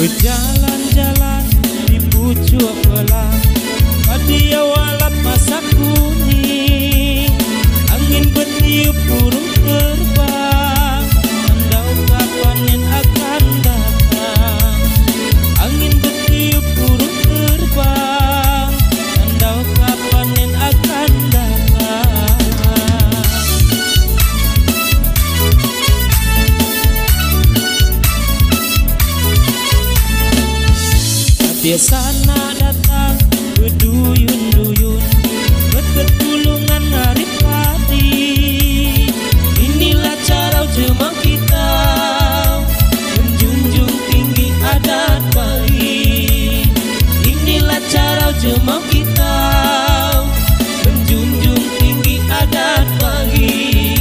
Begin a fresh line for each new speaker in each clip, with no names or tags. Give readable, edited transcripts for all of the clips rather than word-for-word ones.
Berjalan-jalan di pucuk belang, padi awalat masa kuning. Angin bertiup burung terbang, andau kapan yang akan datang. Angin bertiup burung terbang, andau kapan yang akan datang. Biasana datang berduyun-duyun, bertulungan narik padi. Inilah cara jemaah kita menjunjung tinggi adat Bali. Inilah cara jemaah kita menjunjung tinggi adat Bali.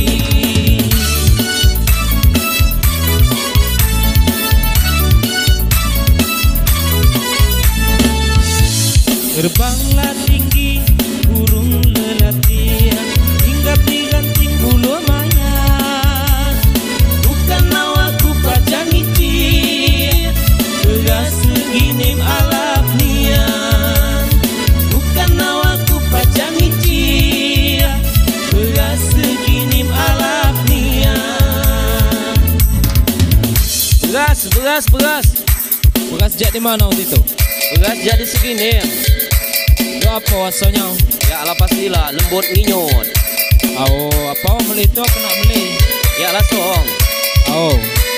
Terbanglah tinggi burung lelati, hingga diganting bulu mayat. Bukan nawaku pajangi cir, beras segini alap nian. Bukan nawaku pajangi cir, beras segini alap nian. Beras jak di mana waktu itu?
Beras jadi segini.
Itu apa wasonya?
Ya lah pastilah lembut nginyut.
Oh, apa beli itu kena beli?
Ya lah song.
Oh.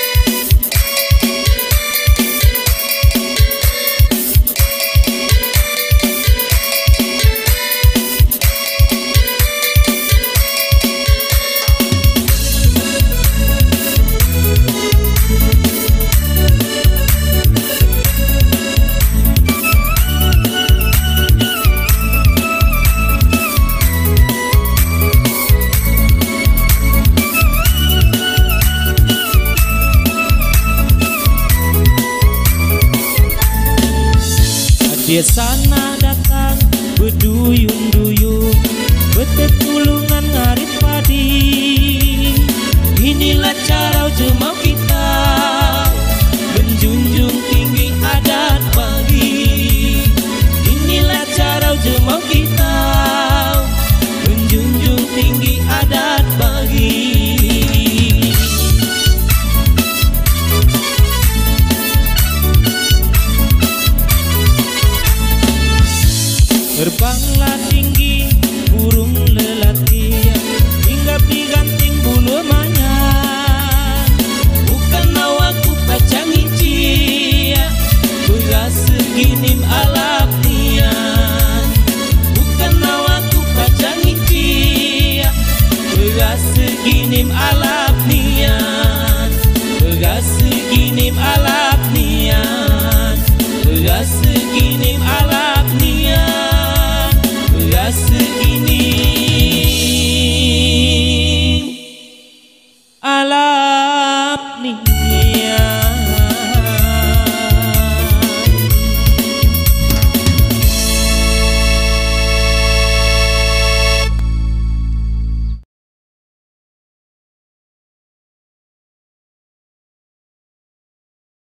Biasana datang berduyun-duyun, bertulungan ngarit padi. Inilah cara jemaah kita menjunjung tinggi adat Bali. Inilah cara jemaah kita menjunjung tinggi adat Bali. Terbanglah tinggi burung lelati, hingga diganting bulu mayat. Bukan nawaku pacangi cia, beras segini alap nian. Bukan nawaku pacangi cia, beras segini alap nian. Beras segini alap nian. Beras segini alap nian. Segini alap nih.